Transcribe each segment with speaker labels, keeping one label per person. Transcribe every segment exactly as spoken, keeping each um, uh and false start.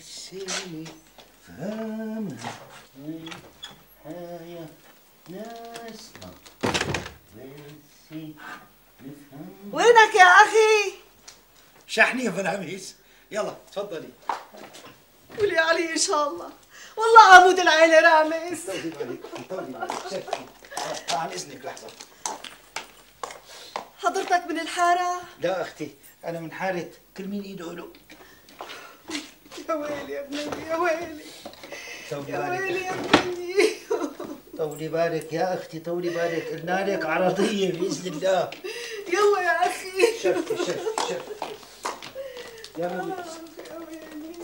Speaker 1: نسيني فهمها هيا نسمع بس نفهم.
Speaker 2: وينك يا أخي؟
Speaker 1: شحني يا فلاميس. يلا تفضلي.
Speaker 2: قولي علي إن شاء الله. والله عمود العيلة رامز.
Speaker 1: طولي بالك طولي بالك. شكي عن إذنك لحظة.
Speaker 2: حضرتك من الحارة؟
Speaker 1: لا أختي أنا من حارة كل مين إيده له.
Speaker 2: يا ويلي يا ابني يا ويلي.
Speaker 1: طولي
Speaker 2: يا
Speaker 1: بالك.
Speaker 2: ويلي يا ابني.
Speaker 1: طولي بالك يا أختي طولي بالك. قلنا لك عرضية بإذن الله.
Speaker 2: يلا يا أخي.
Speaker 1: شفتي شفتي شفتي. يا ربي.
Speaker 2: يا ويلي.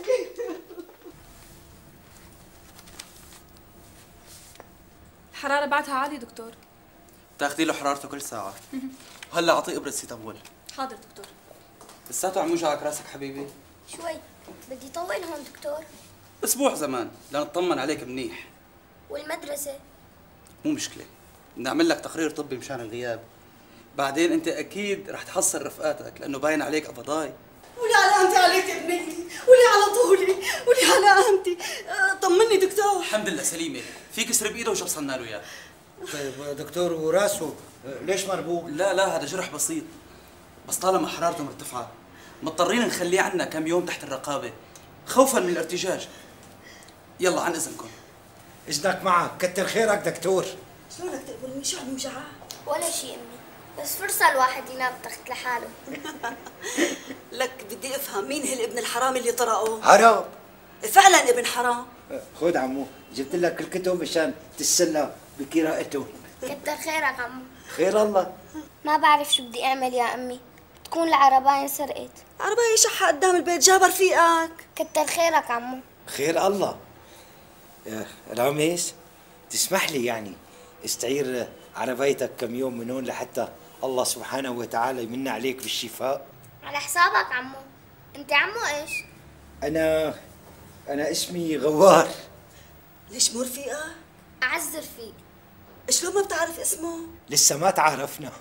Speaker 3: الحرارة بعدها عالية دكتور.
Speaker 4: تاخدي له حرارته كل ساعة. هلا اعطيه ابرة سيتامول.
Speaker 3: حاضر دكتور.
Speaker 4: لساته عم يوجعك راسك حبيبي؟
Speaker 5: شوي، بدي طول هون دكتور.
Speaker 4: اسبوع زمان لنطمن عليك منيح.
Speaker 5: والمدرسة؟
Speaker 4: مو مشكلة، بدي اعمل لك تقرير طبي مشان الغياب. بعدين انت اكيد رح تحصل رفقاتك لانه باين عليك قبضاي.
Speaker 2: ولي على قامتي عليك يا ابني، ولي على طولي، ولي على قامتي. طمني دكتور.
Speaker 4: الحمد لله سليمة، في كسر بايده وشبصنا له اياه.
Speaker 1: طيب دكتور وراسه ليش مربوط؟
Speaker 4: لا لا هذا جرح بسيط، بس طالما حرارته مرتفعة مضطرين نخليه عنا كم يوم تحت الرقابة خوفا من الارتجاج. يلا عن اذنكم.
Speaker 1: اذنك معك. كتر خيرك دكتور.
Speaker 2: شلونك تقبلني؟ شو عم يوجعك؟
Speaker 5: ولا شيء أمي، بس فرصة الواحد ينام تخت لحاله.
Speaker 2: لك بدي افهم مين هالابن الحرام اللي طرقه؟
Speaker 1: حرام.
Speaker 2: فعلا ابن حرام.
Speaker 1: خذ عمو جبت لك الكتب مشان تتسلى بقراءتهم.
Speaker 5: كتر خيرك عمو.
Speaker 1: خير الله.
Speaker 5: ما بعرف شو بدي أعمل يا أمي، تكون العرباية سرقت.
Speaker 2: عرباية شحة قدام البيت جاب رفيقك.
Speaker 5: كتر خيرك عمو.
Speaker 1: خير الله. يا راميس تسمح لي يعني استعير عربيتك كم يوم من هون لحتى الله سبحانه وتعالى يمن عليك بالشفاء.
Speaker 5: على حسابك عمو. أنت عمو إيش؟
Speaker 1: أنا أنا اسمي غوار.
Speaker 2: ليش مو رفيقك؟
Speaker 5: أعز رفيق.
Speaker 2: شلون ما بتعرف اسمه؟
Speaker 1: لسه ما تعرفنا.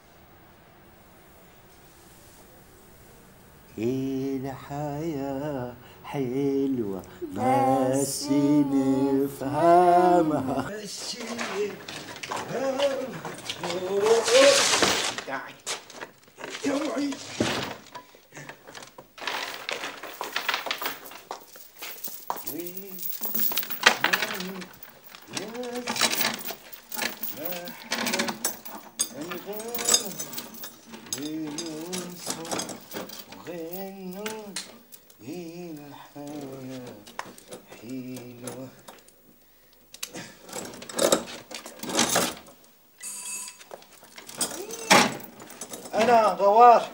Speaker 1: الحياة حلوة بس نفهمها. بس نفهمها. تعي توعي. أنا غوار.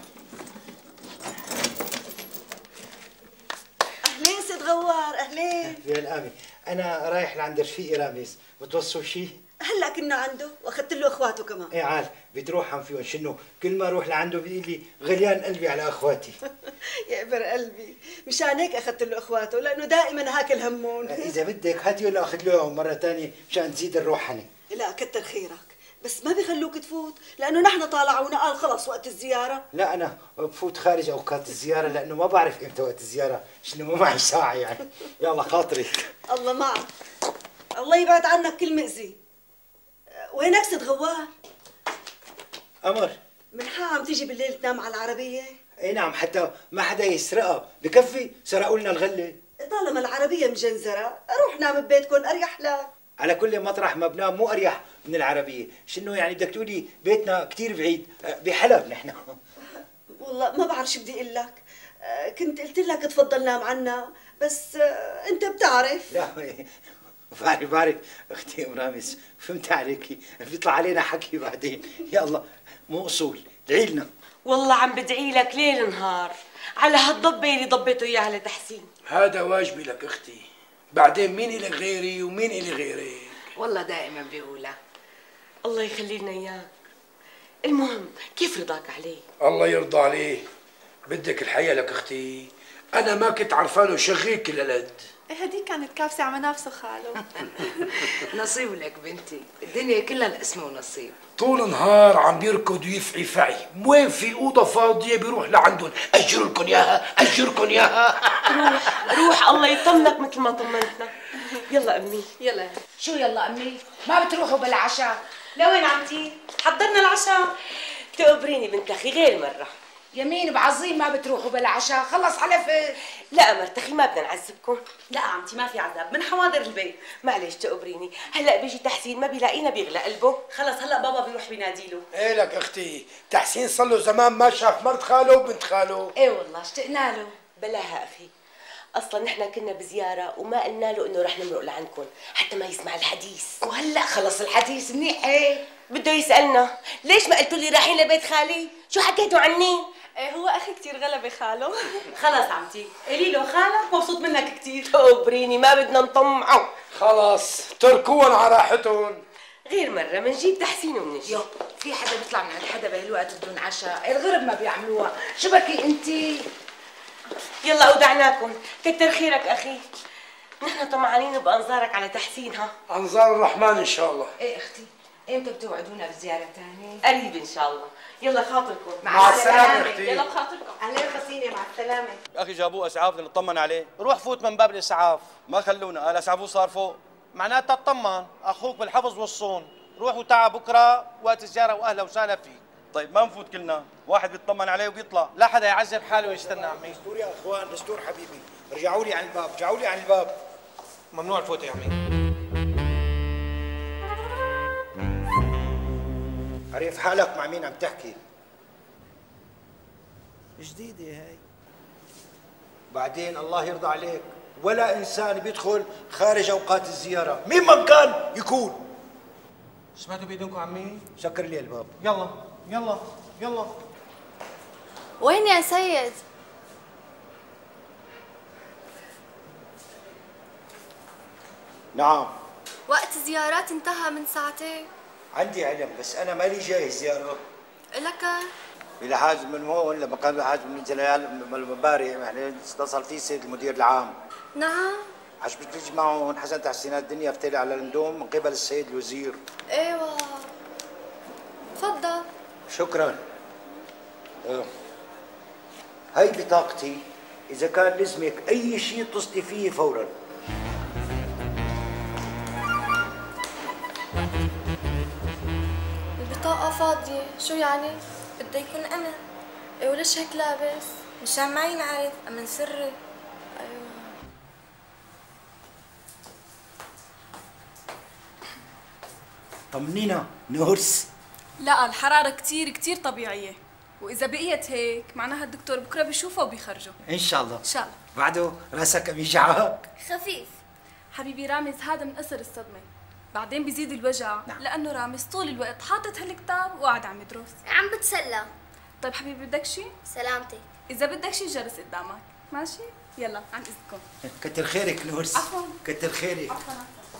Speaker 2: أهلين سيد غوار أهلين.
Speaker 1: يا الآمي أنا رايح لعند رفيقي رامز. بتوصوا شيء؟
Speaker 2: هلا كنا عنده واخذت له اخواته كمان.
Speaker 1: ايه عال بتروح عم فيهم شنو كل ما اروح لعنده بيقول لي غليان قلبي على اخواتي.
Speaker 2: يا ابر قلبي مشان هيك اخذت له اخواته لانه دائما هاكل همون.
Speaker 1: اذا بدك هاتي ولا اخذ له مره ثانيه مشان تزيد الروحنه.
Speaker 2: لا كتر خيرك بس ما بيخلوك تفوت لانه نحن طالعونا قال خلص وقت الزياره.
Speaker 1: لا انا بفوت خارج اوقات الزياره لانه ما بعرف امتى وقت الزياره شنو ما معي ساعه يعني. يلا خاطرك.
Speaker 2: الله معك. الله يبعد عنك كل مأذي. وينك سيد غوار؟
Speaker 1: قمر
Speaker 2: من حق عم تيجي بالليل تنام على العربيه؟
Speaker 1: اي نعم حتى ما حدا يسرقها بكفي سرقوا لنا الغله.
Speaker 2: طالما العربيه مجنزره روح نام ببيتكم اريح لك.
Speaker 1: على كل مطرح ما بنام مو اريح من العربيه. شنو يعني بدك تقولي بيتنا كثير بعيد بحلب نحن.
Speaker 2: والله ما بعرف شو بدي اقول لك. كنت قلت لك تفضل نام عنا بس انت بتعرف.
Speaker 1: لا بعرف بعرف اختي ام رامز فهمت عليكي بيطلع علينا حكي بعدين. يلا مو اصول ادعي لنا.
Speaker 6: والله عم بدعي لك ليل نهار على هالضبه اللي ضبيته اياها لتحسين.
Speaker 7: هذا واجبي لك اختي. بعدين مين إلك غيري ومين إلي غيرك؟
Speaker 6: والله دائما بيقولها. الله يخلي لنا اياك. المهم كيف رضاك عليه؟
Speaker 7: الله يرضى عليه. بدك الحياة لك اختي. انا ما كنت عرفانه شغيل كل القد.
Speaker 3: ايه هديك كانت كابسة على منافسه خاله.
Speaker 8: نصيب لك بنتي، الدنيا كلها الاسم ونصيب.
Speaker 7: طول نهار عم بيركض ويفعي فعي، وين في اوضه فاضيه بيروح لعندهم، اجر لكم اياها، اجركم اياها.
Speaker 6: روح روح، الله يطمنك مثل ما طمنتنا. يلا امي.
Speaker 3: يلا.
Speaker 8: شو يلا امي؟ ما بتروحوا بالعشاء؟
Speaker 6: لوين عمتي؟ حضرنا العشاء. تقبريني بنت اخي غير مره.
Speaker 8: يمين بعظيم ما بتروحوا بالعشاء، خلص على
Speaker 6: لا مرت اخي ما بدنا نعذبكم.
Speaker 2: لا عمتي ما في عذاب، من حواضر البيت.
Speaker 6: معلش تقبريني، هلا بيجي تحسين ما بيلاقينا بيغلى قلبه.
Speaker 2: خلص هلا بابا بيروح بيناديله.
Speaker 7: ايه لك اختي، تحسين صار له زمان ما شاف مرت خاله وبنت خاله.
Speaker 8: ايه والله اشتقنا له.
Speaker 6: بلاها اخي، اصلا نحن كنا بزياره وما قلنا له انه رح نمرق لعندكم حتى ما يسمع الحديث.
Speaker 8: وهلا خلص الحديث منيح. ايه
Speaker 6: بده يسالنا ليش ما قلتوا لي رايحين لبيت خالي؟ شو حكيتوا عني؟
Speaker 3: ايه هو اخي كثير غلبه خاله.
Speaker 2: خلص عمتي قولي له خالك مبسوط منك كثير.
Speaker 6: تقبريني ما بدنا نطمعه.
Speaker 7: خلص تركوهم على راحتهم.
Speaker 6: غير مره بنجيب تحسين وبنجي.
Speaker 8: يو في حدا بيطلع من عند حدا بهالوقت بدون عشاء، الغرب ما بيعملوها، شو بكي انتي؟
Speaker 6: يلا اودعناكم، كتر خيرك اخي. نحن طمعانين بانظارك على تحسين. ها
Speaker 7: انظار الرحمن ان شاء الله.
Speaker 8: ايه اختي، امتى بتوعدونا بزياره ثانيه؟
Speaker 6: قريب ان شاء الله. يلا خاطركم.
Speaker 7: مع السلامه اختي.
Speaker 3: يلا بخاطركم.
Speaker 2: اهلين خصيني مع السلامه.
Speaker 9: اخي جابوه اسعاف بدنا نطمن عليه. روح فوت من باب الاسعاف، ما خلونا، قال اسعافه صار فوق. معناتها اطمن، اخوك بالحفظ والصون. روح وتعا بكره وقت الزياره واهلا وسهلا فيك. طيب ما نفوت كلنا، واحد بيطمن عليه وبيطلع، لا حدا يعذب حاله ويستنى عمي.
Speaker 1: دستور يا اخوان، دستور حبيبي، رجعوا لي عن الباب، رجعوا لي عن الباب.
Speaker 9: ممنوع الفوت يا عمي.
Speaker 1: عرف حالك مع مين عم تحكي؟ جديدة هاي. بعدين الله يرضى عليك، ولا إنسان بيدخل خارج أوقات الزيارة، مين ما كان يكون.
Speaker 9: سمعتوا بإيدكم عمي؟
Speaker 1: سكر لي الباب.
Speaker 9: يلا يلا يلا.
Speaker 3: وين يا سيد؟
Speaker 1: نعم.
Speaker 3: وقت الزيارات انتهى من ساعتين.
Speaker 1: عندي علم بس أنا مالي جاي زيارة.
Speaker 3: لك
Speaker 1: بالحاج من هون لما كان الحاج من جلال امبارح يعني اتصل فيه السيد المدير العام.
Speaker 3: نعم.
Speaker 1: عش بدك تيجي معه حسن تحسينات الدنيا فتالي على الاندوم من قبل السيد الوزير.
Speaker 3: ايوه تفضل.
Speaker 1: شكرا. أه. هاي بطاقتي، إذا كان لزمك أي شيء اتصلي فيه فورا.
Speaker 3: البطاقة فاضية، شو يعني؟ بده يكون أمن. إيه وليش هيك لابس؟ مشان ما ينعرف، أمن سري. أيوه.
Speaker 1: طمنينا نورس.
Speaker 3: لا الحرارة كتير كتير طبيعية، وإذا بقيت هيك معناها الدكتور بكرة بيشوفها وبيخرجه.
Speaker 1: إن شاء الله.
Speaker 3: إن شاء الله.
Speaker 1: بعده راسك عم يجعك.
Speaker 5: خفيف.
Speaker 3: حبيبي رامز هذا من أثر الصدمة، بعدين بيزيد الوجع.
Speaker 1: نعم.
Speaker 3: لأنه رامز طول الوقت حاطط هالكتاب وقاعد عم يدرس.
Speaker 5: عم بتسلى.
Speaker 3: طيب حبيبي بدك شي؟
Speaker 5: سلامتك.
Speaker 3: إذا بدك شي جلس قدامك، ماشي؟ يلا عن إذنكم.
Speaker 1: كتر خيرك نورس.
Speaker 3: عفواً.
Speaker 1: كتر خيرك.
Speaker 3: عفواً.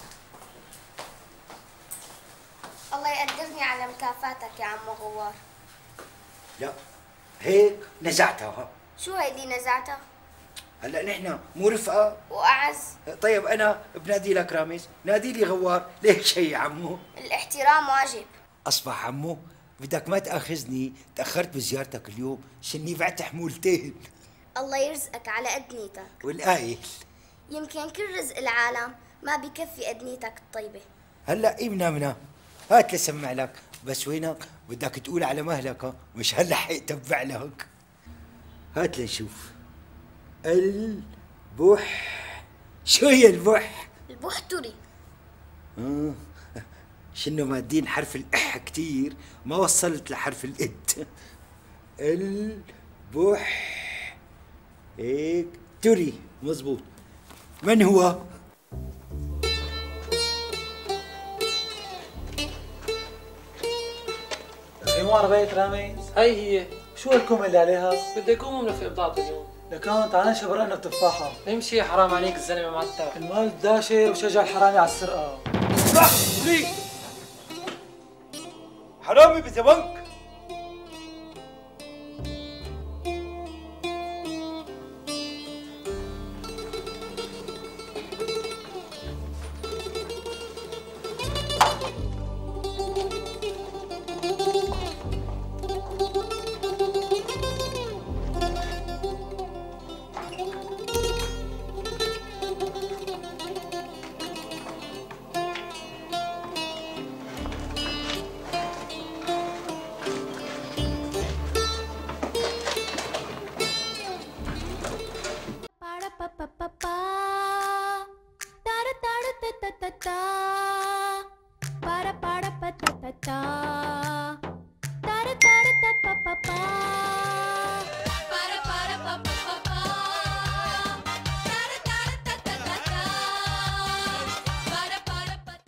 Speaker 5: الله يقدرني على مكافاتك يا عم غوار.
Speaker 1: لا هيك نزعتها.
Speaker 5: شو هيدي نزعتها؟
Speaker 1: هلا نحن مو رفقه؟
Speaker 5: وأعز.
Speaker 1: طيب انا بنادي لك رامز، نادي لي غوار، ليش هي عمو؟
Speaker 5: الاحترام واجب.
Speaker 1: اصبح عمو بدك ما تاخذني، تاخرت بزيارتك اليوم، شني بعت حمولتين.
Speaker 5: الله يرزقك على قد نيتك.
Speaker 1: والقايل
Speaker 5: يمكن كل رزق العالم ما بكفي قد نيتك الطيبة.
Speaker 1: هلا ابنا منا، هات لسمع لك، بس وينك بدك تقول على مهلك، مش هلا حيتبع لك. هات لنشوف. البح، شو هي البح؟
Speaker 5: البح تري.
Speaker 1: آه. شنو مادين حرف الإح كتير، ما وصلت لحرف الإد. البح هيك تري، مزبوط. من هو؟
Speaker 10: ايوه على بيت رامز.
Speaker 11: هي هي.
Speaker 10: شو الكم اللي عليها؟
Speaker 11: بدي اقوم منفق بضاعة اليوم.
Speaker 10: لكان تعال نشرب رقنا التفاحة.
Speaker 11: امشي حرام عليك الزلمة معتب.
Speaker 10: المال داشر وشجع الحرامي على السرقة.
Speaker 9: صح لي حرامي بزبنك.
Speaker 12: ta ta ta ta. Para para pa ta ta ta. Ta ra ta ra ta pa pa pa.